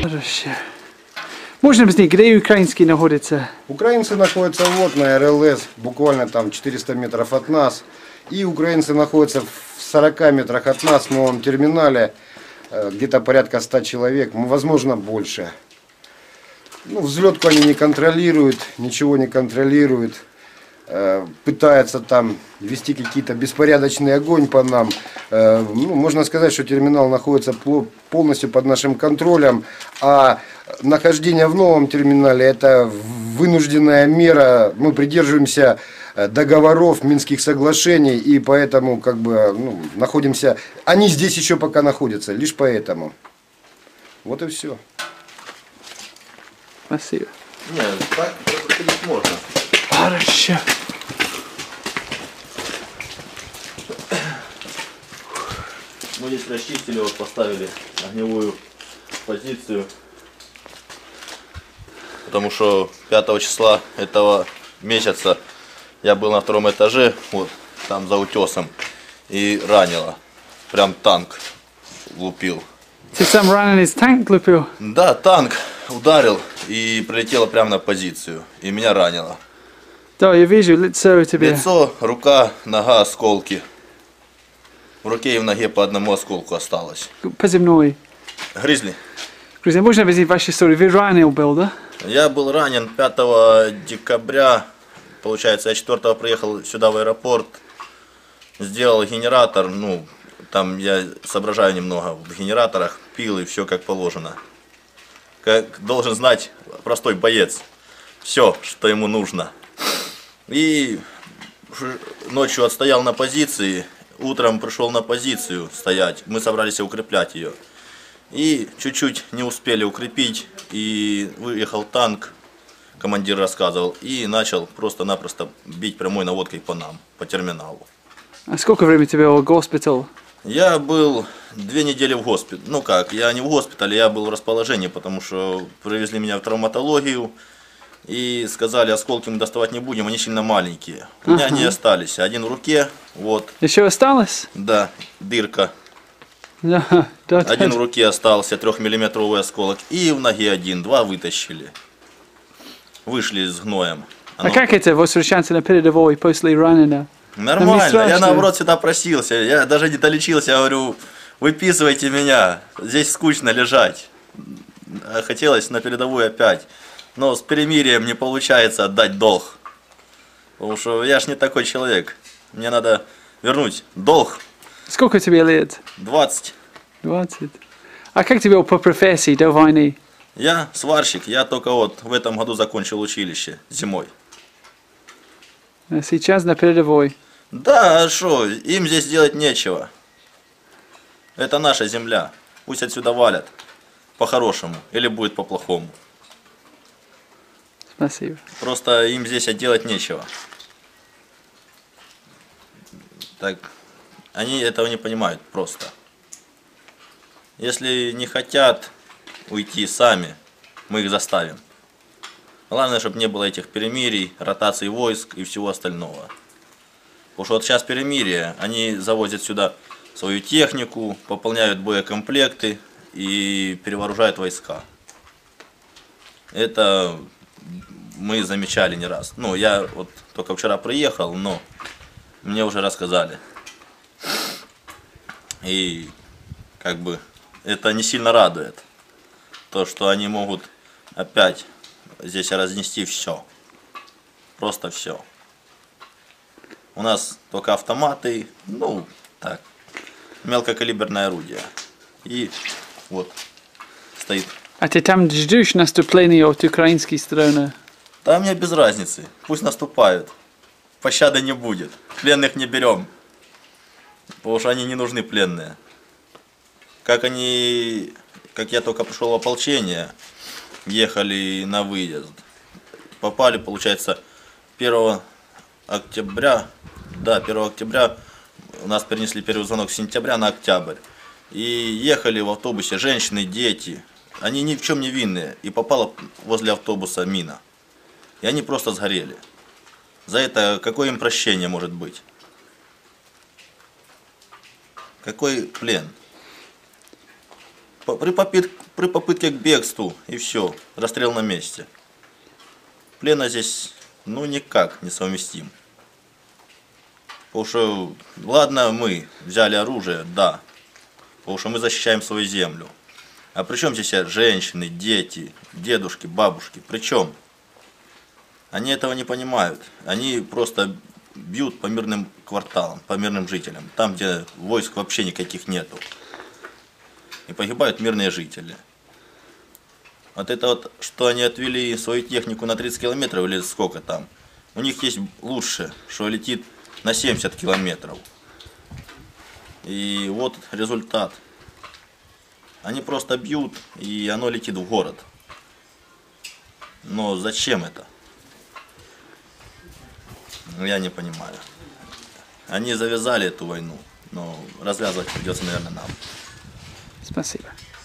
Хорошо. Можно объяснить, где украинские находятся? Украинцы находятся вот на РЛС, буквально там 400 метров от нас. И украинцы находятся в 40 метрах от нас в новом терминале, где-то порядка 100 человек, возможно больше. Ну, взлетку они не контролируют, ничего не контролируют. Пытаются там вести какие-то беспорядочный огонь по нам. Ну, можно сказать, что терминал находится полностью под нашим контролем, а нахождение в новом терминале — это вынужденная мера. Мы придерживаемся договоров, Минских соглашений, и поэтому как бы находимся. Они здесь еще пока находятся, лишь поэтому. Вот и все. Спасибо. Нет, так ходить можно. Хорошо. Мы здесь расчистили, вот поставили огневую позицию. Потому что 5 числа этого месяца я был на 2-м этаже, вот там за утесом, и ранило. Прям танк лупил. Ты сам раненый из танк лупил? Да, танк ударил и прилетело прямо на позицию. И меня ранило. Да, я вижу лицо у тебя. Лицо, рука, нога, осколки. В руке и в ноге по одному осколку осталось. Позывной. Гризли. Гризли, можно объяснить вашу историю? Вы ранен был, да? Я был ранен 5 декабря. Получается, я 4-го приехал сюда в аэропорт. Сделал генератор. Ну, там я соображаю немного в генераторах. Пил и все как положено. Как должен знать простой боец. Все, что ему нужно. И ночью отстоял на позиции. Утром пришел на позицию стоять. Мы собрались укреплять ее. И чуть-чуть не успели укрепить. И выехал танк, командир рассказывал. И начал просто-напросто бить прямой наводкой по нам, по терминалу. А сколько времени тебе в госпитале? Я был 2 недели в госпитале. Ну как, я не в госпитале, я был в расположении, потому что привезли меня в травматологию. И сказали, осколки мы доставать не будем, они сильно маленькие. У меня они остались. Один в руке, вот. Еще осталось? Да, дырка. Да, да. Один в руке остался, 3-миллиметровый осколок. И в ноге один, 2 вытащили. Вышли с гноем. А как это возвращаться на передовой после ранения? Нормально, я наоборот сюда просился. Я даже не долечился, я говорю, выписывайте меня. Здесь скучно лежать. Хотелось на передовую опять. Но с перемирием не получается отдать долг. Потому что я ж не такой человек. Мне надо вернуть долг. Сколько тебе лет? 20. 20. А как тебе по профессии до войны? Я сварщик. Я только вот в этом году закончил училище зимой. А сейчас на передовой. Да, а что? Им здесь делать нечего. Это наша земля. Пусть отсюда валят. По-хорошему. Или будет по-плохому. Спасибо. Просто им здесь делать нечего. Так, они этого не понимают просто. Если не хотят уйти сами, мы их заставим. Главное, чтобы не было этих перемирий, ротаций войск и всего остального. Потому что вот сейчас перемирие, они завозят сюда свою технику, пополняют боекомплекты и перевооружают войска. Это мы замечали не раз. Ну, я вот только вчера приехал, но мне уже рассказали. И как бы это не сильно радует. То, что они могут опять здесь разнести все. Просто все. У нас только автоматы, ну, так, мелкокалиберное орудие. И вот стоит. А ты там ждешь наступления от украинской стороны? Да мне без разницы. Пусть наступают. Пощады не будет. Пленных не берем. Потому что они не нужны пленные. Как я только пришел в ополчение, ехали на выезд. Попали, получается, 1 октября. Да, 1 октября у нас перенесли первый звонок с сентября на октябрь. И ехали в автобусе женщины, дети. Они ни в чем не винные. И попала возле автобуса мина. И они просто сгорели. За это какое им прощение может быть? Какой плен? При при попытке к бегству, и все, расстрел на месте. Плена здесь, ну, никак не совместим. Потому что, ладно, мы взяли оружие, да, потому что мы защищаем свою землю. А при чем здесь женщины, дети, дедушки, бабушки? При чем? Они этого не понимают. Они просто бьют по мирным кварталам, по мирным жителям. Там, где войск вообще никаких нету. И погибают мирные жители. Вот это вот, что они отвели свою технику на 30 километров или сколько там. У них есть лучше, что летит на 70 километров. И вот результат. Они просто бьют, и оно летит в город. Но зачем это? Ну, я не понимаю. Они завязали эту войну, но развязывать придется, наверное, нам. Спасибо.